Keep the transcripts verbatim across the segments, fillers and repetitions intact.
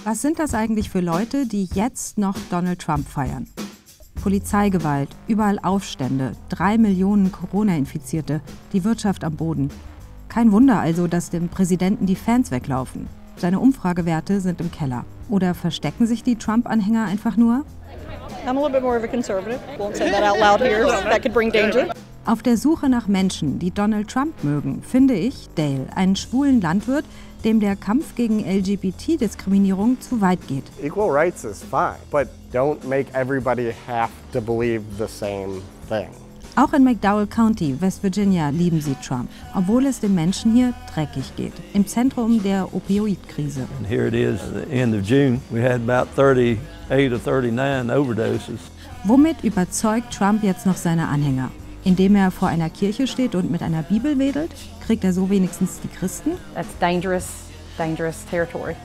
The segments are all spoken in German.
Was sind das eigentlich für Leute, die jetzt noch Donald Trump feiern? Polizeigewalt, überall Aufstände, drei Millionen Corona-Infizierte, die Wirtschaft am Boden. Kein Wunder also, dass dem Präsidenten die Fans weglaufen. Seine Umfragewerte sind im Keller. Oder verstecken sich die Trump-Anhänger einfach nur? I'm a little bit more of a conservative. Won't say that out loud here. That could bring danger. Auf der Suche nach Menschen, die Donald Trump mögen, finde ich Dale, einen schwulen Landwirt, dem der Kampf gegen L G B T-Diskriminierung zu weit geht. Equal rights is fine, but don't make everybody have to believe the same thing. Auch in McDowell County, West Virginia, lieben sie Trump, obwohl es den Menschen hier dreckig geht, im Zentrum der Opioidkrise. And here it is, at the end of June, we had about thirty-eight or thirty-nine overdoses. Womit überzeugt Trump jetzt noch seine Anhänger? Indem er vor einer Kirche steht und mit einer Bibel wedelt? Kriegt er so wenigstens die Christen? That's dangerous, dangerous territory.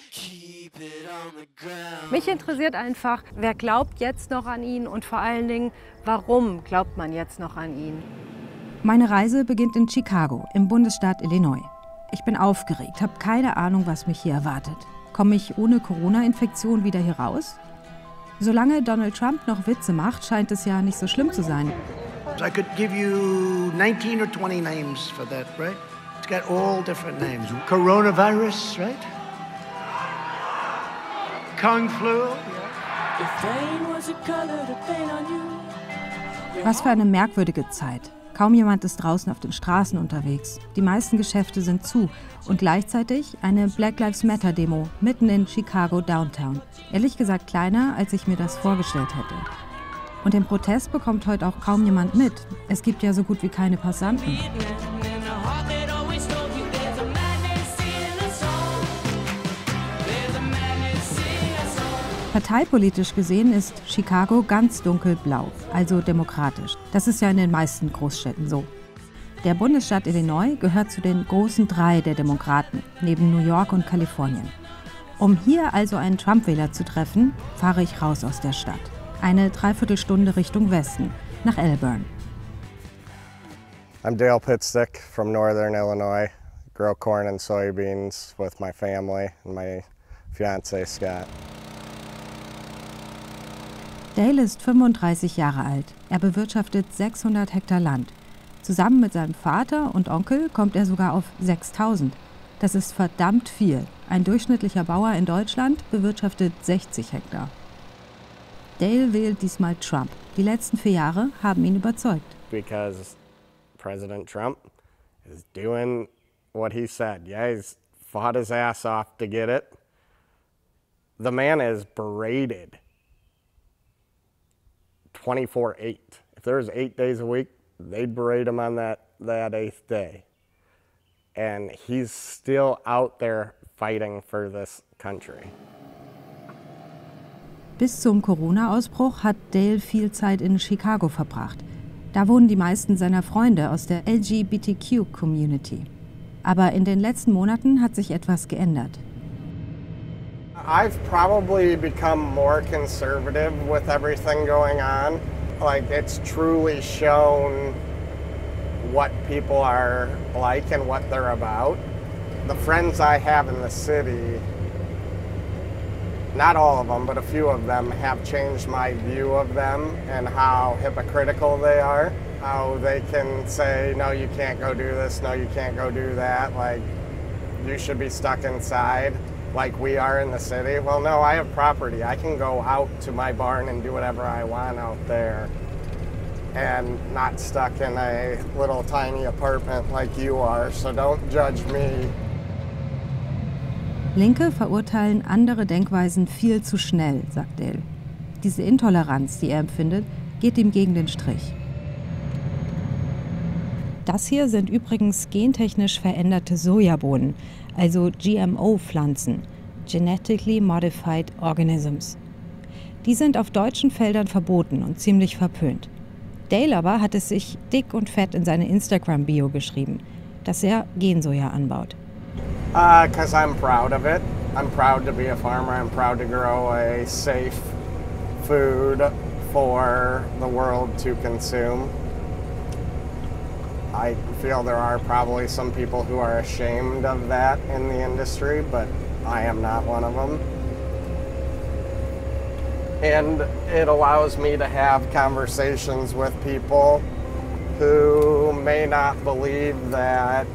Mich interessiert einfach, wer glaubt jetzt noch an ihn und vor allen Dingen, warum glaubt man jetzt noch an ihn? Meine Reise beginnt in Chicago, im Bundesstaat Illinois. Ich bin aufgeregt, habe keine Ahnung, was mich hier erwartet. Komme ich ohne Corona-Infektion wieder hier raus? Solange Donald Trump noch Witze macht, scheint es ja nicht so schlimm zu sein. I could give you nineteen or twenty names for that, right? It's got all different names. Coronavirus, right? Kung flu. Was für eine merkwürdige Zeit. Kaum jemand ist draußen auf den Straßen unterwegs. Die meisten Geschäfte sind zu und gleichzeitig eine Black Lives Matter Demo mitten in Chicago Downtown. Ehrlich gesagt kleiner, als ich mir das vorgestellt hätte. Und den Protest bekommt heute auch kaum jemand mit. Es gibt ja so gut wie keine Passanten. Parteipolitisch gesehen ist Chicago ganz dunkelblau, also demokratisch. Das ist ja in den meisten Großstädten so. Der Bundesstaat Illinois gehört zu den großen drei der Demokraten, neben New York und Kalifornien. Um hier also einen Trump-Wähler zu treffen, fahre ich raus aus der Stadt. Eine Dreiviertelstunde Richtung Westen, nach Elburn. I'm Dale Pitstick from Northern Illinois. Grow corn and soybeans with my family and my fiance Scott. Dale ist fünfunddreißig Jahre alt. Er bewirtschaftet sechshundert Hektar Land. Zusammen mit seinem Vater und Onkel kommt er sogar auf sechstausend. Das ist verdammt viel. Ein durchschnittlicher Bauer in Deutschland bewirtschaftet sechzig Hektar. Dale wählt diesmal Trump. Die letzten vier Jahre haben ihn überzeugt. Because President Trump is doing what he said. Yeah, he's fought his ass off to get it. The man is berated twenty-four eight. If there was eight days a week, they'd berate him on that, that eighth day. And he's still out there fighting for this country. Bis zum Corona-Ausbruch hat Dale viel Zeit in Chicago verbracht. Da wohnen die meisten seiner Freunde aus der L G B T Q-Community. Aber in den letzten Monaten hat sich etwas geändert. I've probably become more conservative with everything going on. Like, it's truly shown what people are like and what they're about. The friends I have in the city, not all of them, but a few of them have changed my view of them and how hypocritical they are. How they can say, no, you can't go do this, no, you can't go do that. Like, you should be stuck inside like we are in the city. Well, no, I have property. I can go out to my barn and do whatever I want out there and not stuck in a little tiny apartment like you are. So don't judge me. Linke verurteilen andere Denkweisen viel zu schnell, sagt Dale. Diese Intoleranz, die er empfindet, geht ihm gegen den Strich. Das hier sind übrigens gentechnisch veränderte Sojabohnen, also G M O-Pflanzen, Genetically Modified Organisms. Die sind auf deutschen Feldern verboten und ziemlich verpönt. Dale aber hat es sich dick und fett in seine Instagram-Bio geschrieben, dass er Gensoja anbaut. Uh, 'cause I'm proud of it. I'm proud to be a farmer. I'm proud to grow a safe food for the world to consume. I feel there are probably some people who are ashamed of that in the industry, but I am not one of them. And it allows me to have conversations with people who may not believe that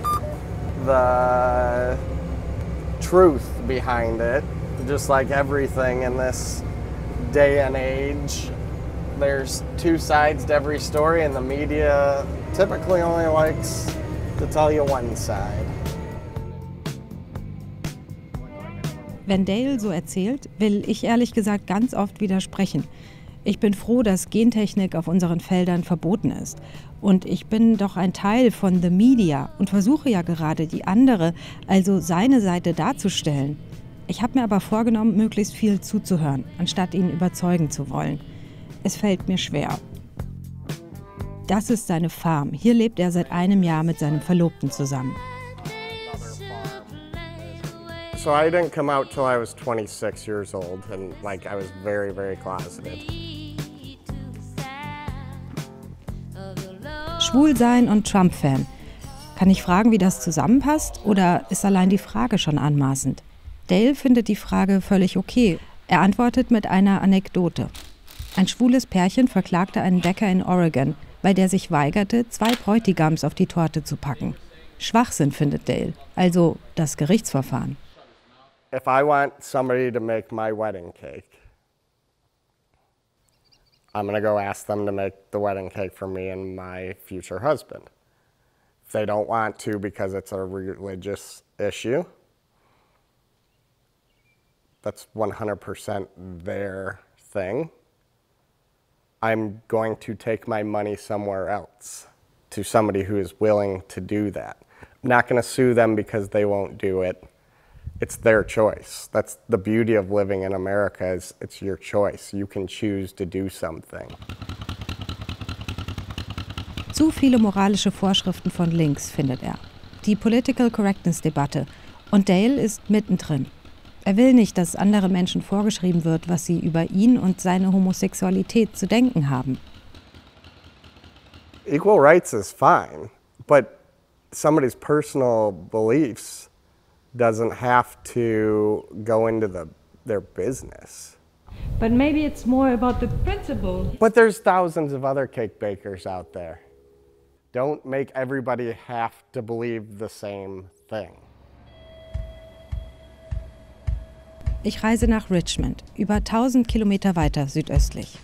the truth behind it, just like everything in this day and age, there's two sides to every story, and the media typically only likes to tell you one side. Wenn Dale so erzählt, will ich ehrlich gesagt ganz oft widersprechen. Ich bin froh, dass Gentechnik auf unseren Feldern verboten ist. Und ich bin doch ein Teil von The Media und versuche ja gerade die andere, also seine Seite darzustellen. Ich habe mir aber vorgenommen, möglichst viel zuzuhören, anstatt ihn überzeugen zu wollen. Es fällt mir schwer. Das ist seine Farm. Hier lebt er seit einem Jahr mit seinem Verlobten zusammen. So I didn't come out till I was twenty-six years old, and like I was very, very closeted. Schwul sein und Trump-Fan. Kann ich fragen, wie das zusammenpasst, oder ist allein die Frage schon anmaßend? Dale findet die Frage völlig okay. Er antwortet mit einer Anekdote. Ein schwules Pärchen verklagte einen Bäcker in Oregon, weil der sich weigerte, zwei Bräutigams auf die Torte zu packen. Schwachsinn, findet Dale, also das Gerichtsverfahren. If I want somebody to make my wedding cake, I'm gonna go ask them to make the wedding cake for me and my future husband. If they don't want to because it's a religious issue, that's one hundred percent their thing. I'm going to take my money somewhere else to somebody who is willing to do that. I'm not gonna sue them because they won't do it. It's their choice. That's the beauty of living in America, is it's your choice. You can choose to do something. Zu viele moralische Vorschriften von links, findet er. Die Political Correctness-Debatte. Und Dale ist mittendrin. Er will nicht, dass anderen Menschen vorgeschrieben wird, was sie über ihn und seine Homosexualität zu denken haben. Equal rights is fine, but somebody's personal beliefs doesn't have to go into the, their business. But maybe it's more about the principle. But there's thousands of other cake bakers out there. Don't make everybody have to believe the same thing. Ich reise nach Richmond, über tausend Kilometer weiter südöstlich.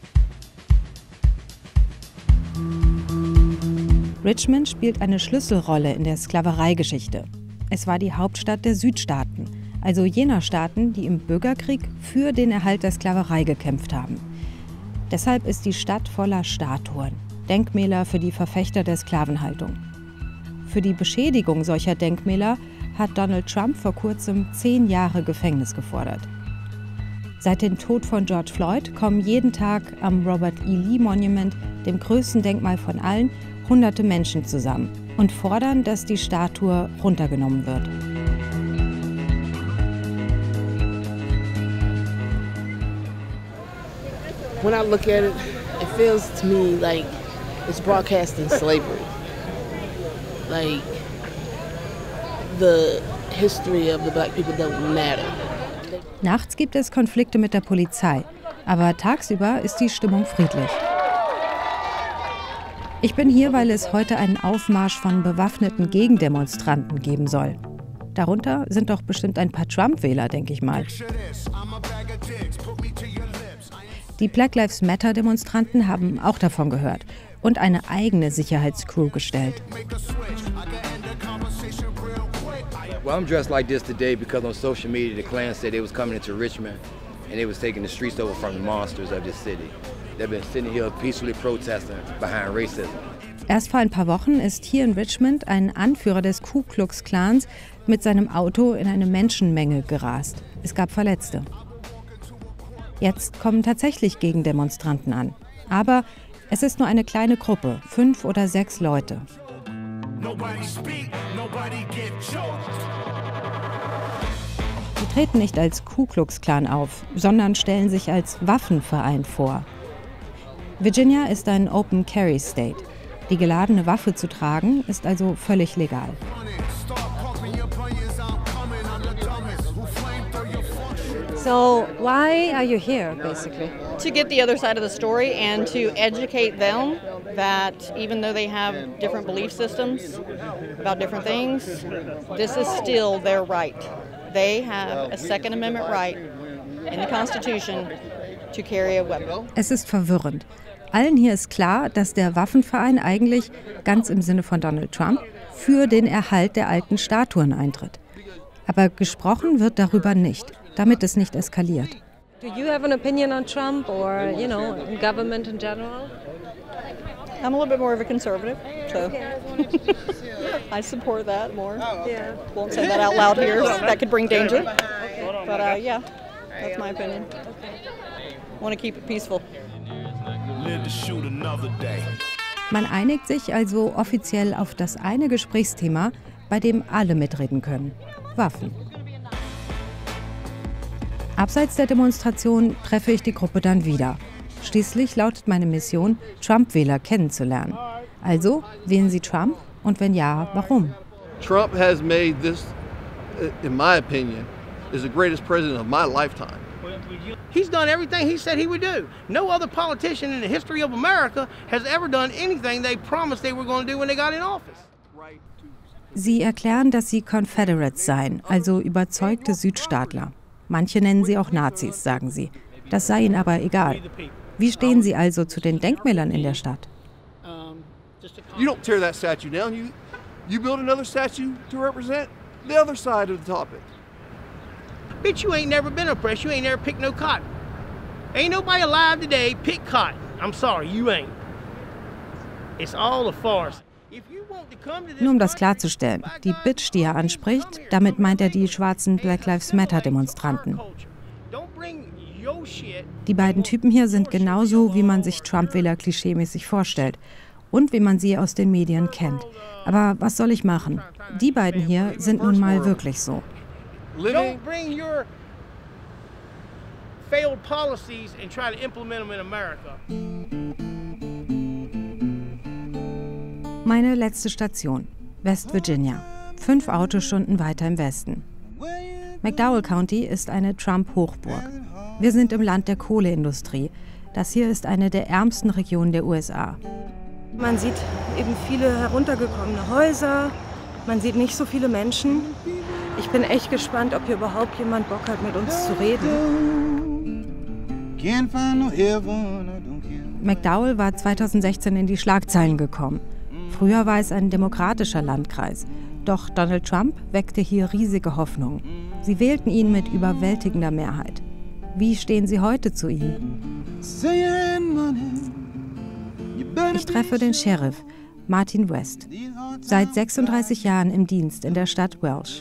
Richmond spielt eine Schlüsselrolle in der Sklavereigeschichte. Es war die Hauptstadt der Südstaaten, also jener Staaten, die im Bürgerkrieg für den Erhalt der Sklaverei gekämpft haben. Deshalb ist die Stadt voller Statuen, Denkmäler für die Verfechter der Sklavenhaltung. Für die Beschädigung solcher Denkmäler hat Donald Trump vor kurzem zehn Jahre Gefängnis gefordert. Seit dem Tod von George Floyd kommen jeden Tag am Robert E. Lee Monument, dem größten Denkmal von allen, hunderte Menschen zusammen und fordern, dass die Statue runtergenommen wird. When I look at it, it feels to me like it's broadcasting slavery. Like the history of the black people don't matter. Nachts gibt es Konflikte mit der Polizei, aber tagsüber ist die Stimmung friedlich. Ich bin hier, weil es heute einen Aufmarsch von bewaffneten Gegendemonstranten geben soll. Darunter sind doch bestimmt ein paar Trump-Wähler, denke ich mal. Die Black Lives Matter-Demonstranten haben auch davon gehört und eine eigene Sicherheitscrew gestellt. Well, I'm dressed like this today because on social media the Klan said they was coming into Richmond and they was taking the streets over from the monsters of this city. They've been sitting here peacefully protesting behind racism. Erst vor ein paar Wochen ist hier in Richmond ein Anführer des Ku Klux Klans mit seinem Auto in eine Menschenmenge gerast. Es gab Verletzte. Jetzt kommen tatsächlich Gegendemonstranten an. Aber es ist nur eine kleine Gruppe, fünf oder sechs Leute. Sie treten nicht als Ku Klux Klan auf, sondern stellen sich als Waffenverein vor. Virginia ist ein Open Carry State. Die geladene Waffe zu tragen ist also völlig legal. So why are you here, basically? To get the other side of the story and to educate them that even though they have different belief systems about different things, this is still their right. They have a Second Amendment right in the Constitution to carry a weapon. Es ist verwirrend. Allen hier ist klar, dass der Waffenverein eigentlich, ganz im Sinne von Donald Trump, für den Erhalt der alten Statuen eintritt. Aber gesprochen wird darüber nicht, damit es nicht eskaliert. Do you have an opinion on Trump or, you know, government in general? I'm a little bit more of a conservative, so I support that more. Yeah. Won't say that out loud here. That could bring danger. But uh, yeah, that's my opinion. Want to keep it peaceful. Man einigt sich also offiziell auf das eine Gesprächsthema, bei dem alle mitreden können: Waffen. Abseits der Demonstration treffe ich die Gruppe dann wieder. Schließlich lautet meine Mission, Trump-Wähler kennenzulernen. Also, wählen Sie Trump? Und wenn ja, warum? Trump has made this, in my opinion, is the greatest president of my lifetime. He's done everything he said he would do. No other politician in the history of America has ever done anything they promised they were going to do when they got in office. Sie erklären, dass sie Confederates seien, also überzeugte Südstaatler. Manche nennen sie auch Nazis, sagen sie. Das sei ihnen aber egal. Wie stehen Sie also zu den Denkmälern in der Stadt? You don't tear that statue down. You, you build another statue to represent the other side of the topic. Bitch, you ain't never been oppressed. You ain't never picked no cotton. Ain't nobody alive today pick cotton. I'm sorry, you ain't. It's all a farce. Nur um das klarzustellen, die Bitch, die er anspricht, damit meint er die schwarzen Black Lives Matter-Demonstranten. Die beiden Typen hier sind genauso, wie man sich Trump-Wähler klischeemäßig vorstellt und wie man sie aus den Medien kennt. Aber was soll ich machen? Die beiden hier sind nun mal wirklich so. Don't bring your failed policies and try to implement them in America. Meine letzte Station, West Virginia, fünf Autostunden weiter im Westen. McDowell County ist eine Trump-Hochburg. Wir sind im Land der Kohleindustrie. Das hier ist eine der ärmsten Regionen der U S A. Man sieht eben viele heruntergekommene Häuser, man sieht nicht so viele Menschen. Ich bin echt gespannt, ob hier überhaupt jemand Bock hat, mit uns zu reden. McDowell war zweitausendsechzehn in die Schlagzeilen gekommen. Früher war es ein demokratischer Landkreis. Doch Donald Trump weckte hier riesige Hoffnungen. Sie wählten ihn mit überwältigender Mehrheit. Wie stehen Sie heute zu ihm? Ich treffe den Sheriff, Martin West. Seit sechsunddreißig Jahren im Dienst in der Stadt Welch.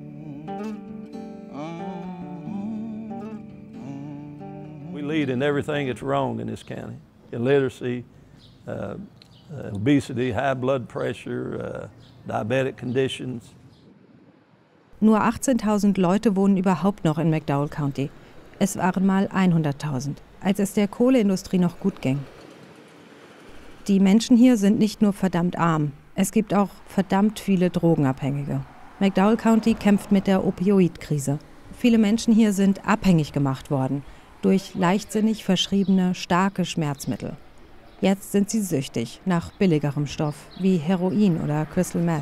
We lead in everything that's wrong in this county. Illiteracy, uh, uh, obesity, high blood pressure, uh, diabetic conditions. Nur achtzehntausend Leute wohnen überhaupt noch in McDowell County. Es waren mal hunderttausend, als es der Kohleindustrie noch gut ging. Die Menschen hier sind nicht nur verdammt arm, es gibt auch verdammt viele Drogenabhängige. McDowell County kämpft mit der Opioidkrise. Viele Menschen hier sind abhängig gemacht worden durch leichtsinnig verschriebene, starke Schmerzmittel. Jetzt sind sie süchtig nach billigerem Stoff wie Heroin oder Crystal Meth.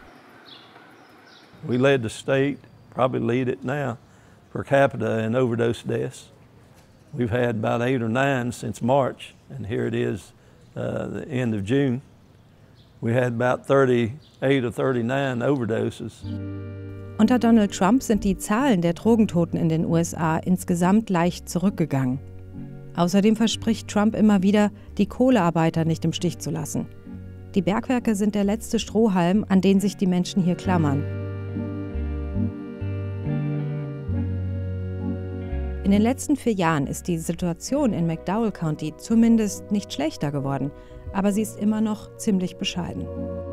We led the state, probably lead it now, per capita in overdose deaths. We've had about eight or nine since March, and here it is, uh, the end of June. We had about thirty-eight or thirty-nine overdoses. Unter Donald Trump sind die Zahlen der Drogentoten in den U S A insgesamt leicht zurückgegangen. Außerdem verspricht Trump immer wieder, die Kohlearbeiter nicht im Stich zu lassen. Die Bergwerke sind der letzte Strohhalm, an den sich die Menschen hier klammern. In den letzten vier Jahren ist die Situation in McDowell County zumindest nicht schlechter geworden, aber sie ist immer noch ziemlich bescheiden.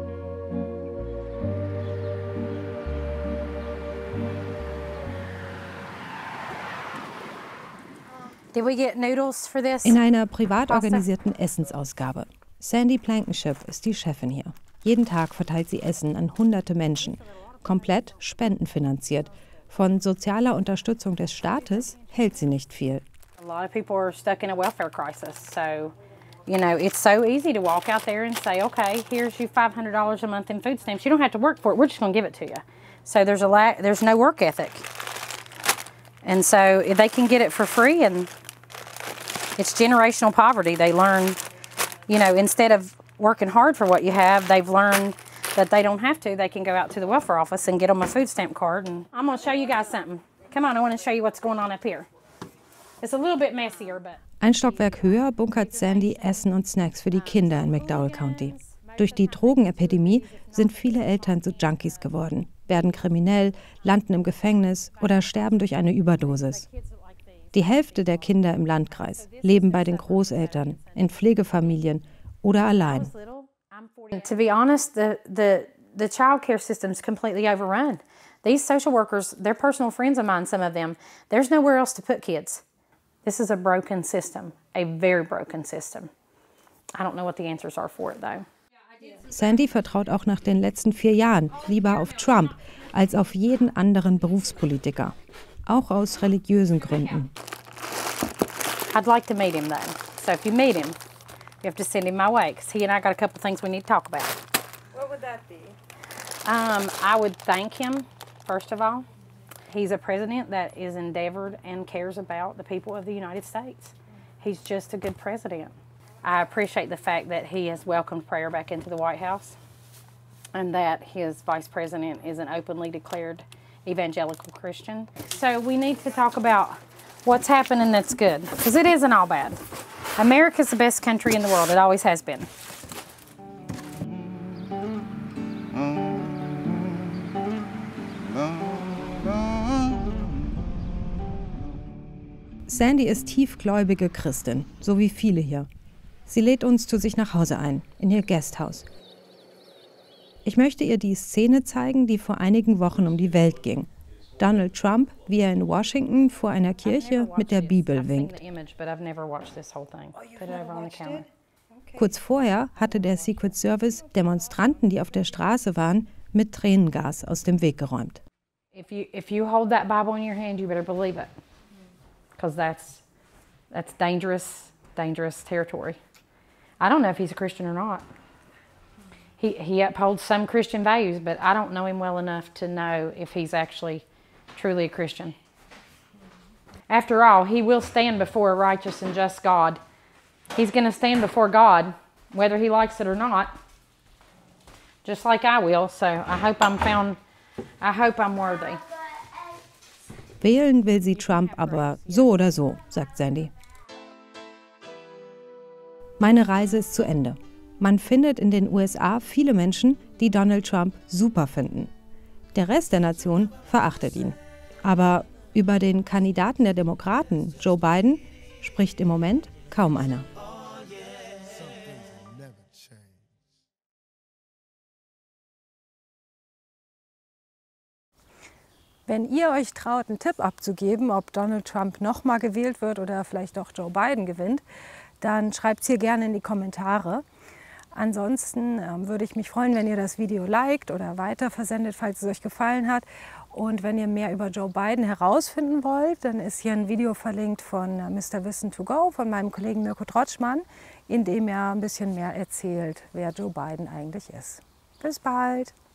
In einer privat organisierten Essensausgabe. Sandy Blankenship ist die Chefin hier. Jeden Tag verteilt sie Essen an hunderte Menschen. Komplett spendenfinanziert. Von sozialer Unterstützung des Staates hält sie nicht viel. A lot of people are stuck in a welfare crisis, so you know, it's so easy to walk out there and say, okay, here's you five hundred dollars a month in food stamps. You don't have to work for it. We're just going to give it to you. So there's a la there's no work ethic. And so if they can get it for free, and it's generational poverty. They learn, you know, instead of working hard for what you have, they've learned that they don't have to. They can go out to the welfare office and get them a food stamp card. And I'm going to show you guys something. Come on, I want to show you what's going on up here. It's a little bit messier, but... Ein Stockwerk höher bunkert Sandy Essen und Snacks für die Kinder in McDowell County. Durch die Drogenepidemie sind viele Eltern zu Junkies geworden, werden kriminell, landen im Gefängnis oder sterben durch eine Überdosis. Die Hälfte der Kinder im Landkreis leben bei den Großeltern, in Pflegefamilien oder allein. To be honest, the, the, the child care system is completely overrun. These social workers, they're personal friends of mine, some of them. There's nowhere else to put kids. This is a broken system, a very broken system. I don't know what the answers are for it, though. Sandy vertraut auch nach den letzten vier Jahren lieber auf Trump als auf jeden anderen Berufspolitiker, auch aus religiösen Gründen. I'd like to meet him, though. So if you meet him, you have to send him my way, because he and I got a couple things we need to talk about. What would that be? Um, I would thank him, first of all. He's a president that is endeavored and cares about the people of the United States. He's just a good president. I appreciate the fact that he has welcomed prayer back into the White House and that his vice president is an openly declared evangelical Christian. So we need to talk about what's happening that's good, because it isn't all bad. America's the best country in the world. It always has been. Sandy ist tiefgläubige Christin, so wie viele hier. Sie lädt uns zu sich nach Hause ein, in ihr Guesthouse. Ich möchte ihr die Szene zeigen, die vor einigen Wochen um die Welt ging. Donald Trump, wie er in Washington vor einer Kirche mit der Bibel winkt. Kurz vorher hatte der Secret Service Demonstranten, die auf der Straße waren, mit Tränengas aus dem Weg geräumt. If you, if you hold that Bible in your hand, you better believe it. Because that's, that's dangerous, dangerous territory. I don't know if he's a Christian or not. He, he upholds some Christian values, but I don't know him well enough to know if he's actually truly a Christian. After all, he will stand before a righteous and just God. He's going to stand before God, whether he likes it or not, just like I will. So I hope I'm found, I hope I'm worthy. Wählen will sie Trump aber so oder so, sagt Sandy. Meine Reise ist zu Ende. Man findet in den U S A viele Menschen, die Donald Trump super finden. Der Rest der Nation verachtet ihn. Aber über den Kandidaten der Demokraten, Joe Biden, spricht im Moment kaum einer. Wenn ihr euch traut, einen Tipp abzugeben, ob Donald Trump nochmal gewählt wird oder vielleicht auch Joe Biden gewinnt, dann schreibt es hier gerne in die Kommentare. Ansonsten ähm, würde ich mich freuen, wenn ihr das Video liked oder weiterversendet, falls es euch gefallen hat. Und wenn ihr mehr über Joe Biden herausfinden wollt, dann ist hier ein Video verlinkt von äh, Mister Wissen to Go, von meinem Kollegen Mirko Trotschmann, in dem er ein bisschen mehr erzählt, wer Joe Biden eigentlich ist. Bis bald!